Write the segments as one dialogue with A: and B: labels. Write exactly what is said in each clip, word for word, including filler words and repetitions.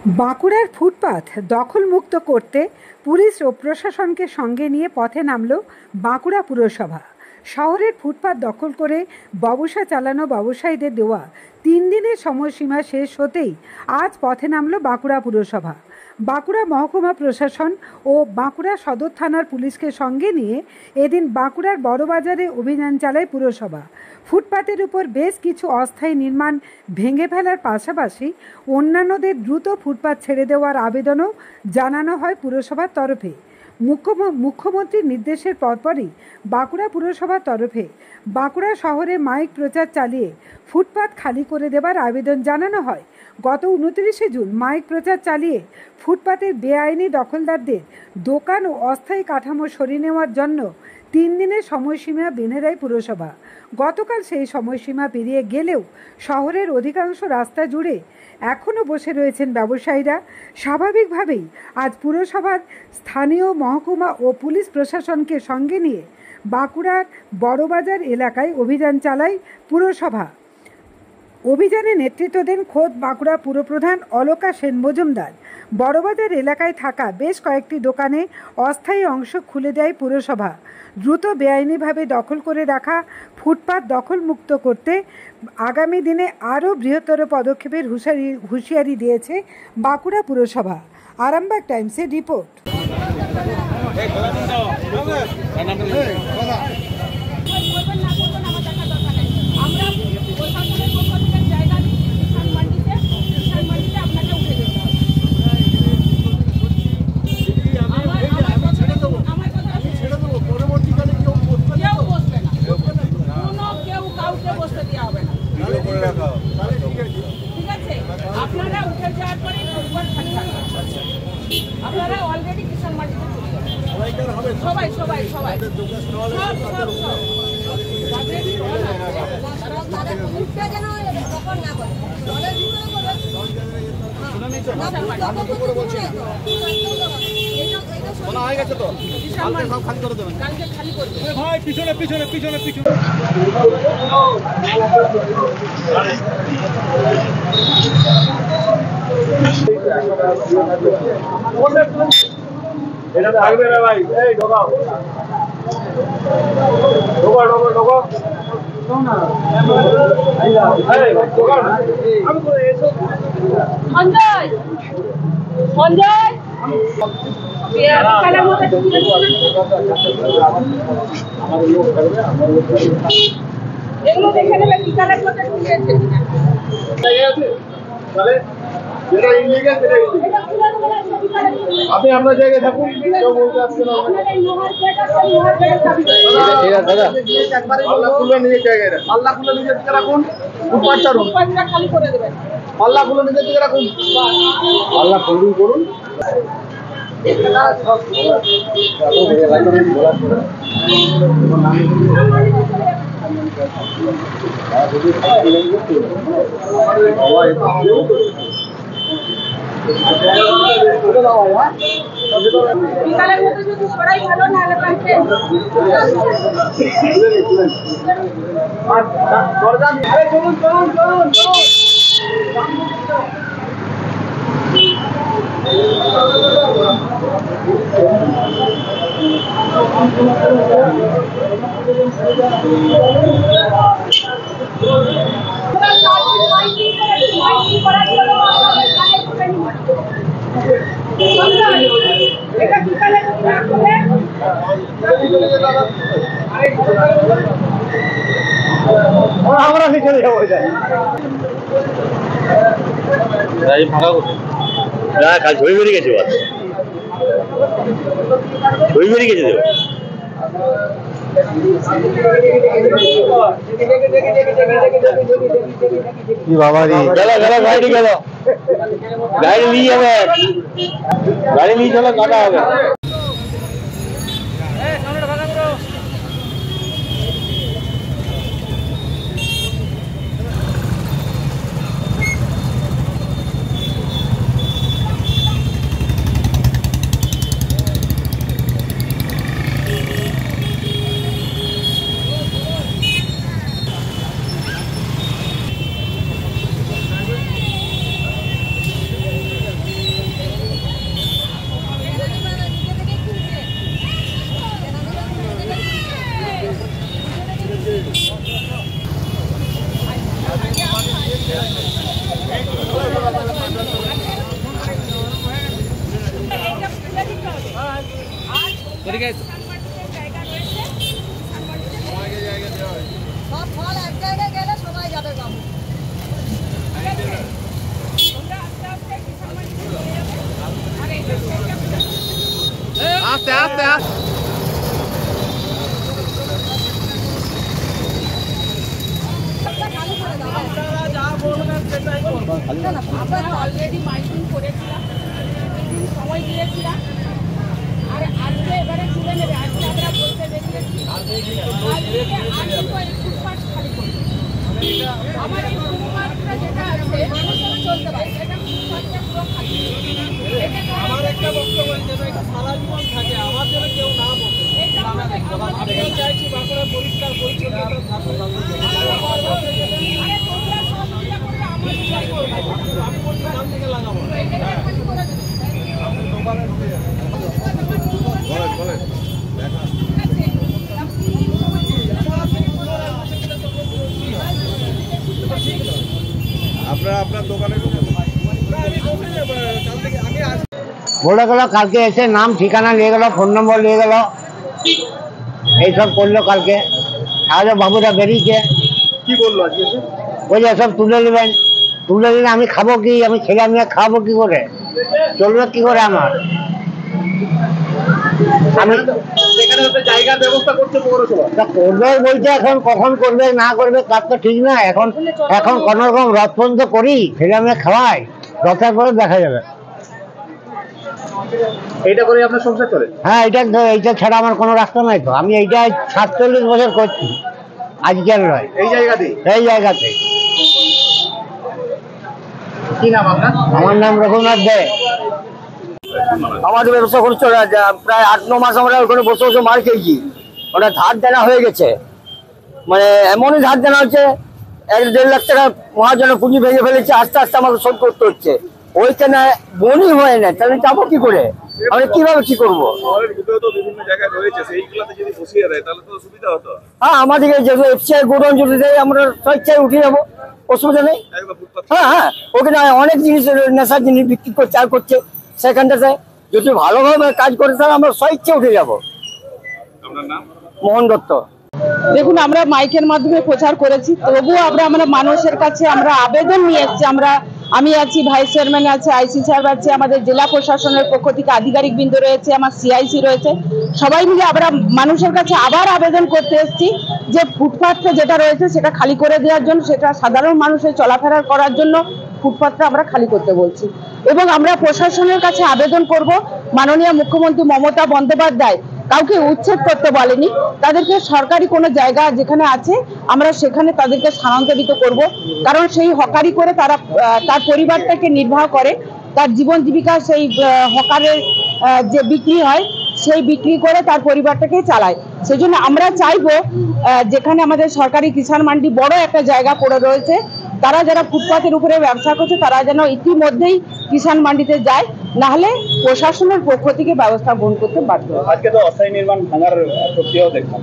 A: বাঁকুড়ার ফুটপাথ দখলমুক্ত করতে পুলিশ ও প্রশাসনকে সঙ্গে নিয়ে পথে নামল বাঁকুড়া পুরসভা। শহরের ফুটপাথ দখল করে ব্যবসা চালানো ব্যবসায়ীদের দেওয়া তিন দিনের সময়সীমা শেষ হতেই আজ পথে নামল বাঁকুড়া পুরসভা। বাঁকুড়া মহকুমা প্রশাসন ও বাঁকুড়া সদর থানার পুলিশকে সঙ্গে নিয়ে এদিন বাঁকুড়ার বড়বাজারে অভিযান চালায় পুরসভা। ফুটপাতের উপর বেশ কিছু অস্থায়ী নির্মাণ ভেঙে ফেলার পাশাপাশি অন্যান্যদের দ্রুত ফুটপাত ছেড়ে দেওয়ার আবেদনও জানানো হয় পুরসভার তরফে। মুখ্যমন্ত্রীর নির্দেশের পরপরই বাঁকুড়া পুরসভার তরফে বাঁকুড়া শহরে মাইক প্রচার চালিয়ে ফুটপাত খালি করে দেবার আবেদন জানানো হয়। গত উনত্রিশে জুন মাইক প্রচার চালিয়ে ফুটপাতের বেআইনি দখলদারদের দোকান ও অস্থায়ী কাঠামো সরিয়ে নেওয়ার জন্য তিন দিনের সময়সীমা বেঁধে দেয় পুরসভা। গতকাল সেই সময়সীমা পেরিয়ে গেলেও শহরের অধিকাংশ রাস্তা জুড়ে এখনও বসে রয়েছেন ব্যবসায়ীরা। স্বাভাবিকভাবেই আজ পুরসভার স্থানীয় মহকুমা ও পুলিশ প্রশাসনকে সঙ্গে নিয়ে বাঁকুড়ার বড়বাজার এলাকায় অভিযান চালায় পুরসভা। অভিযানে নেতৃত্ব দেন খোদ বাঁকুড়া পুরপ্রধান অলকা সেন মজুমদার। বড়বাজার এলাকায় থাকা বেশ কয়েকটি দোকানে অস্থায়ী অংশ খুলে দেয় পুরসভা। দ্রুত বেআইনিভাবে দখল করে রাখা ফুটপাত দখলমুক্ত করতে আগামী দিনে আরও বৃহত্তর পদক্ষেপের হুঁশিয়ারি হুঁশিয়ারি দিয়েছে বাঁকুড়া পুরসভা। আরামবাগ টাইমসের রিপোর্ট।
B: আপনারা উঠে যাওয়ার পরে আপনারা অলরেডি কিষাণ মার্কেটে সবাই সবাই সবাই
C: পিছনে পিছনে পিছনে পিছনে এটা থাকবে না ভাই, এই ঢোকাও ঢোকা ঢোকা ঢোকা
B: সঞ্জয় সঞ্জয় এগুলো দেখে নেবে বিকালের মধ্যে ঢুকিয়েছে
C: তাহলে যেটা ইলিগাল সেটা ইলিগাল। আপনি আপনার জায়গায় থাকুন, কেউ বলতে আসছে না। আল্লাহ খুলে নিজের জায়গায় রাখুন, আল্লাহ খুলে নিজের দিকে রাখুন, ফুটপাতটা
B: খালি করে দেবেন।
C: আল্লাহ খুলে নিজের দিকে রাখুন, আল্লাহ খুলুন করুন।
B: বিকালের মধ্যে যদি সরাই ভালো না হলে পারছেন
C: দরজা আরে চলুন চলুন চলুন চলুন। আমরা সেখানে যাবো ফাঁকা করতে না, কাল ছবি বেরিয়ে গেছে, ছবি বেরিয়ে গেছে দেব কি বাবা রে। গেল গেল গাড়ি গেল, গাড়ি নিয়ে যাবে, গাড়ি নিয়ে চলো, কাটা হবে।
D: জায়গায়
B: জায়গা রয়েছে সব ফল এক জায়গায় গেলে সবাই যাবে বাবু। তোমরা আস্তে আস্তে কিষাণ মান্ডিতে চলে যাবে। আর এই যে
D: আস্তে আস্তে আস্তে
B: আমরা অলরেডি মাইকিং করেছিলাম, মিটিং সময় দিয়েছিলাম। আর আজকে এবারে তুলে নেবে, আজকে আমরা বলতে বেরিয়েছি আজকে আজকে ফুটপাথ খালি করবে। আমার এই ফুটপাথটা যেটা আছে চলতে পারে, এটা ফুটপাথটা পুরো খালি।
E: আমার একটা বক্তব্য যেটা একটা সারা জীবন থাকে, আমার জন্য কেউ না বলে
B: এটা আমাদের
E: আমি চাইছি বাঁকুড়া পরিষ্কার পরিচ্ছন্নতা থাকুক।
B: আরে তোমরা সব মিলে করলে আমার চাই করবে।
E: আমি বলছি নাম থেকে লাগাবো
B: এটা এখনই করে দেবে।
E: আপনারা আপনার দোকানে
C: বলে গেল কালকে এসে নাম ঠিকানা নিয়ে গেল, ফোন নম্বর নিয়ে গেল, এইসব করলো কালকে। আজ বাবুরা বেরিয়েছে,
E: কি বললো আজকে?
C: বলছে এসব তুলে নেবেন, তুলে নিলে আমি খাবো কি, আমি ছেলে মেয়ে খাবো কি করে, চলবে কি করে আমার? আমি
E: সেখানে হচ্ছে জায়গার ব্যবস্থা করছে পৌরসভা।
C: তা করবে বলছে, এখন কখন করবে না করবে তার তো ঠিক না। এখন এখন কোন রকম রথ পর্যন্ত করি, ছেলে মেয়ে খাওয়াই, রথের পরে দেখা যাবে।
E: এইটা করে আপনার সংসার চলে?
C: হ্যাঁ, এটা এইটা ছাড়া আমার কোনো রাস্তা নাই তো। আমি এইটা সাতচল্লিশ বছর করছি, আজকের নয়।
E: এই জায়গাতেই?
C: এই জায়গাতে।
E: কি নাম আপনার?
C: আমার নাম রঘুনাথ দে।
F: আমাদের ব্যবসা করে চলে যাচ্ছে, প্রায় আট ন মাস আমরা ওখানে বসে বসে মার খেয়েছি। ওটা ধার দেনা হয়ে গেছে, মানে এমনই ধার দেনা হচ্ছে, এক দেড় লাখ টাকা মহাজনের পুঁজি ভেঙে ফেলেছে, আস্তে আস্তে আমাকে শোধ করতে হচ্ছে। ওইখানে বনি হয় না, তাহলে যাবো কি করে, আমরা কিভাবে কি করবো?
E: শহরের ভিতরে তো বিভিন্ন জায়গায় রয়েছে, সেইগুলোতে যদি বসিয়ে দেয় তাহলে তো সুবিধা হতো।
F: হ্যাঁ, আমাদেরকে যেগুলো এফসিআই গোডাউন যদি দেয় আমরা স্বেচ্ছায় উঠে যাবো, অসুবিধা নেই।
E: একদম ফুটপাথ।
F: হ্যাঁ হ্যাঁ, ওখানে অনেক জিনিস নেশার জিনিস বিক্রি করছে আর করছে, সেখানটাতে যদি ভালোভাবে কাজ করে তাহলে আমরা স্বেচ্ছা উঠে যাবো।
E: আপনার নাম?
F: মোহন দত্ত।
G: দেখুন, আমরা মাইকের মাধ্যমে প্রচার করেছি, তবুও আমরা আমরা মানুষের কাছে আমরা আবেদন নিয়ে এসেছি। আমরা আমি আছি, ভাইস চেয়ারম্যান আছে, আইসি সাহেব আছে, আমাদের জেলা প্রশাসনের পক্ষ থেকে আধিকারিক বৃন্দ রয়েছে, আমার সিআইসি রয়েছে, সবাই মিলে আমরা মানুষের কাছে আবার আবেদন করতে এসেছি যে ফুটপাথটা যেটা রয়েছে সেটা খালি করে দেওয়ার জন্য, সেটা সাধারণ মানুষের চলাফেরা করার জন্য ফুটপাথটা আমরা খালি করতে বলছি। এবং আমরা প্রশাসনের কাছে আবেদন করব, মাননীয় মুখ্যমন্ত্রী মমতা বন্দ্যোপাধ্যায় কাউকে উচ্ছেদ করতে বলেনি, তাদেরকে সরকারি কোনো জায়গা যেখানে আছে আমরা সেখানে তাদেরকে স্থানান্তরিত করব। কারণ সেই হকারি করে তারা তার পরিবারটাকে নির্বাহ করে, তার জীবন জীবিকা সেই হকারের যে বিক্রি হয় সেই বিক্রি করে তার পরিবারটাকে চালায়। সেই জন্য আমরা চাইবো যেখানে আমাদের সরকারি কিষাণ মান্ডি বড় একটা জায়গা পড়ে রয়েছে, তারা যারা ফুটপাথের উপরে ব্যবসা করছে তারা যেন ইতিমধ্যেই কিষাণ মান্ডিতে যায়, নাহলে প্রশাসনের পক্ষ থেকে ব্যবস্থা গ্রহণ করতে বাধ্য।
E: আজকে তো অস্থায়ী নির্মাণ ভাঙার প্রক্রিয়াও দেখলাম।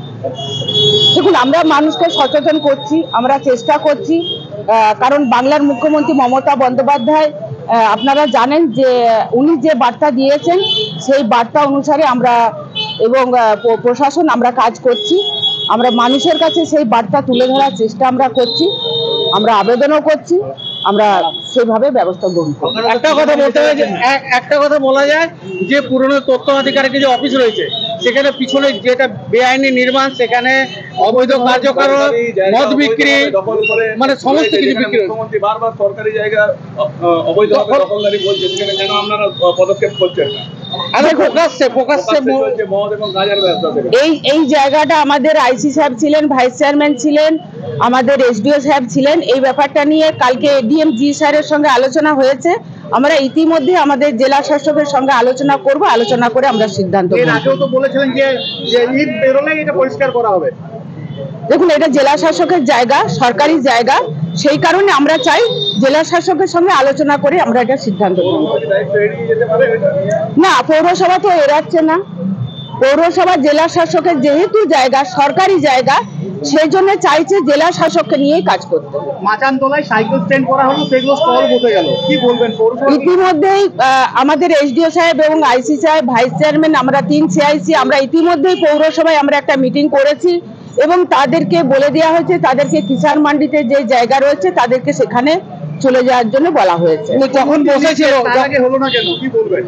G: দেখুন, আমরা মানুষকে সচেতন করছি, আমরা চেষ্টা করছি, কারণ বাংলার মুখ্যমন্ত্রী মমতা বন্দ্যোপাধ্যায় আপনারা জানেন যে উনি যে বার্তা দিয়েছেন সেই বার্তা অনুসারে আমরা এবং প্রশাসন আমরা কাজ করছি। আমরা মানুষের কাছে সেই বার্তা তুলে ধরার চেষ্টা আমরা করছি, আমরা আবেদনও করছি, আমরা সেভাবে ব্যবস্থা গ্রহণ করব।
D: একটা কথা বলতে হয় যে একটা কথা বলা যায় যে পুরনো তথ্য অধিকারের যে অফিস রয়েছে সেখানে পিছনে যেটা বেআইনি নির্মাণ, সেখানে অবৈধ কার্যকলাপ, মদ বিক্রি, মানে সমস্ত কিছু বিক্রি।
E: মুখ্যমন্ত্রী বারবার সরকারি জায়গা অবৈধভাবে দখলদারি বলছে, সেখানে কেন আপনারা পদক্ষেপ করছেন না?
G: প্রকাশ্যে প্রকাশ্যে
E: মদ এবং গাঁজার ব্যবসা।
G: এই এই জায়গাটা আমাদের আইসি সাহেব ছিলেন, ভাইস চেয়ারম্যান ছিলেন, আমাদের এসডিও সাহেব ছিলেন। এই ব্যাপারটা নিয়ে কালকে এডিএম জি স্যারের সঙ্গে আলোচনা হয়েছে। আমরা ইতিমধ্যে আমাদের জেলা শাসকের সঙ্গে আলোচনা করব, আলোচনা করে আমরা সিদ্ধান্ত নেব।
E: এর আগেও তো বলেছিলেন যে ঈদ বেরোলেই এটা পরিষ্কার করা হবে।
G: দেখুন, এটা জেলা শাসকের জায়গা, সরকারি জায়গা, সেই কারণে আমরা চাই জেলা শাসকের সঙ্গে আলোচনা করে আমরা এটা সিদ্ধান্ত নেব। না, পৌরসভা তো এড়াচ্ছে না। পৌরসভা জেলা শাসকের যেহেতু জায়গা, সরকারি জায়গা, সেই জন্য চাইছে জেলা শাসককে নিয়েই কাজ করতে।
D: মাচানতলায় সাইকেল স্ট্যান্ড করা হলো, সেগুলো স্টল বসে গেল, কি বলবেন?
G: ইতিমধ্যেই আমাদের এসডিও সাহেব এবং আইসি সাহেব, ভাইস চেয়ারম্যান, আমরা তিন সিআইসি আমরা ইতিমধ্যেই পৌরসভায় আমরা একটা মিটিং করেছি এবং তাদেরকে বলে দেওয়া হয়েছে তাদেরকে কিষাণ মান্ডিতে যে জায়গা রয়েছে তাদেরকে সেখানে চলে যাওয়ার জন্য বলা হয়েছে।
D: কখন বসেছিল, আগে হলো না কেন, কি বলবেন?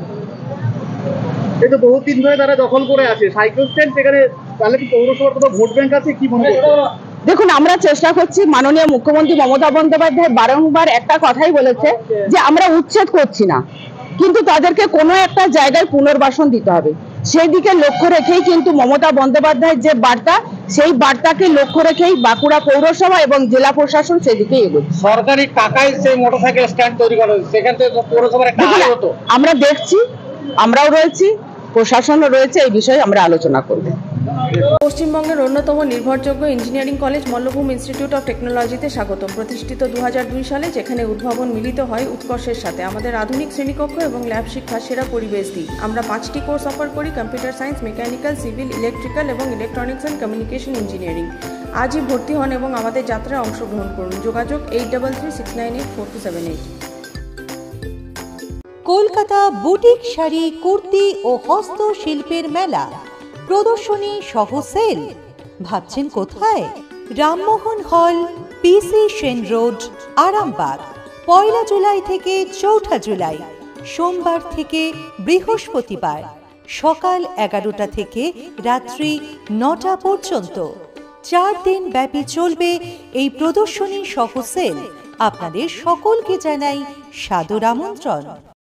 D: এই তো বহু দিন ধরে তারা দখল করে আছে সাইকেল স্ট্যান্ড, সেখানে তাহলে কি পৌরসভার কোনো ভোট ব্যাংক আছে, কি মনে করছেন?
G: দেখুন, আমরা চেষ্টা করছি, মাননীয় মুখ্যমন্ত্রী মমতা বন্দ্যোপাধ্যায় বারংবার একটা কথাই বলেছে যে আমরা উচ্ছেদ করছি না, কিন্তু তাদেরকে কোনো একটা জায়গায় পুনর্বাসন দিতে হবে। সেই দিকে লক্ষ্য রেখেই কিন্তু মমতা বন্দ্যোপাধ্যায়ের যে বার্তা, সেই বার্তাকে লক্ষ্য রেখেই বাঁকুড়া পৌরসভা এবং জেলা প্রশাসন সেদিকে এগোচ্ছে।
D: সরকারি টাকায় সেই মোটরসাইকেল স্ট্যান্ড তৈরি করা হয়েছে, সেখান থেকে পৌরসভার একটা আয় হতো।
G: আমরা দেখছি, আমরাও রয়েছি, প্রশাসনও রয়েছে, এই বিষয়ে আমরা আলোচনা করব।
H: পশ্চিমবঙ্গের অন্যতম নির্ভরযোগ্য engineering college Mallabhum institute of টেকনোলজিতে স্বাগতম। প্রতিষ্ঠিত দু হাজার দুই সালে, যেখানে উদ্ভাবন মিলিত হয় উৎকর্ষের সাথে। আমাদের আধুনিক শ্রেণীকক্ষ এবং ল্যাব শিক্ষা সেরা পরিবেশ দিই। আমরা পাঁচটি কোর্স অফার করি: computer science, mechanical, civil, electrical এবং ইলেকট্রনিক্স অ্যান্ড কমিউনিকেশন ইঞ্জিনিয়ারিং। আজই ভর্তি হন এবং আমাদের যাত্রায় অংশগ্রহণ করুন। যোগাযোগ eight double three six nine eight four two seven eight.
I: Kolkata boutique sari, kurti ও হস্তশিল্পের মেলা, প্রদর্শনী সহ সেল। ভাবছেন কোথায়? Rammohan hall, PC Sen road, Arambagh. পয়লা জুলাই থেকে চৌঠা জুলাই, সোমবার থেকে বৃহস্পতিবার, সকাল এগারোটা থেকে রাত্রি নটা পর্যন্ত। চার দিন ব্যাপী চলবে এই প্রদর্শনী সহ সেল। আপনাদের সকলকে জানাই সাদর আমন্ত্রণ।